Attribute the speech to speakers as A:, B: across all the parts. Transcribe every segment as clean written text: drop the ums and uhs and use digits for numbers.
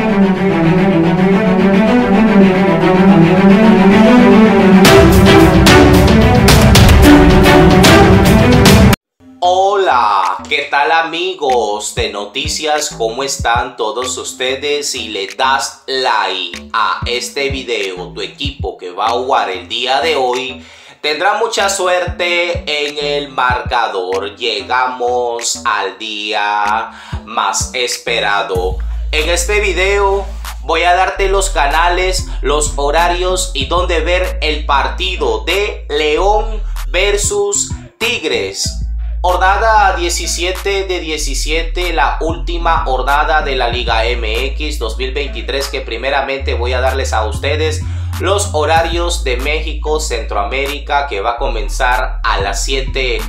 A: Hola, ¿qué tal amigos de noticias? ¿Cómo están todos ustedes? Si le das like a este video, tu equipo que va a jugar el día de hoy tendrá mucha suerte en el marcador. Llegamos al día más esperado. En este video voy a darte los canales, los horarios y dónde ver el partido de León versus Tigres. Jornada 17 de 17, la última jornada de la Liga MX 2023, que primeramente voy a darles a ustedes los horarios de México, Centroamérica, que va a comenzar a las 7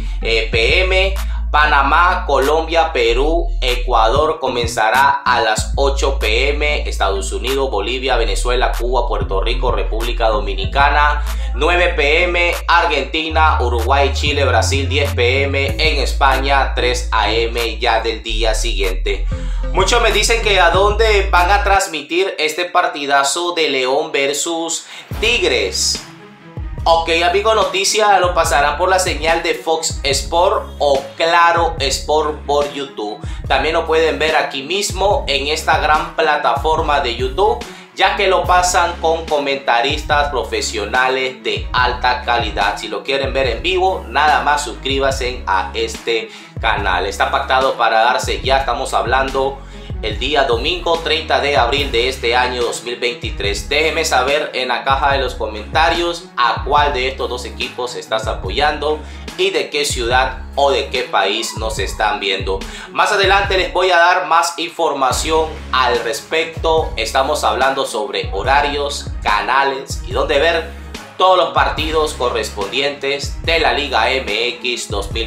A: p.m. Panamá, Colombia, Perú, Ecuador comenzará a las 8 p.m. Estados Unidos, Bolivia, Venezuela, Cuba, Puerto Rico, República Dominicana 9 p.m. Argentina, Uruguay, Chile, Brasil 10 p.m. En España 3 a.m. ya del día siguiente. Muchos me dicen que a dónde van a transmitir este partidazo de León versus Tigres. Ok, amigo, noticia, lo pasarán por la señal de Fox Sport o Claro Sport por YouTube. También lo pueden ver aquí mismo en esta gran plataforma de YouTube, ya que lo pasan con comentaristas profesionales de alta calidad. Si lo quieren ver en vivo, nada más suscríbanse a este canal. Está pactado para darse, ya estamos hablando, el día domingo 30 de abril de este año 2023. Déjeme saber en la caja de los comentarios a cuál de estos dos equipos estás apoyando y de qué ciudad o de qué país nos están viendo. Más adelante les voy a dar más información al respecto. Estamos hablando sobre horarios, canales y dónde ver todos los partidos correspondientes de la Liga MX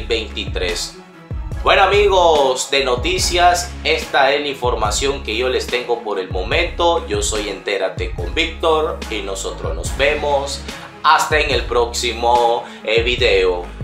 A: 2023. Bueno amigos de noticias, esta es la información que yo les tengo por el momento. Yo soy Entérate con Víctor y nosotros nos vemos hasta en el próximo video.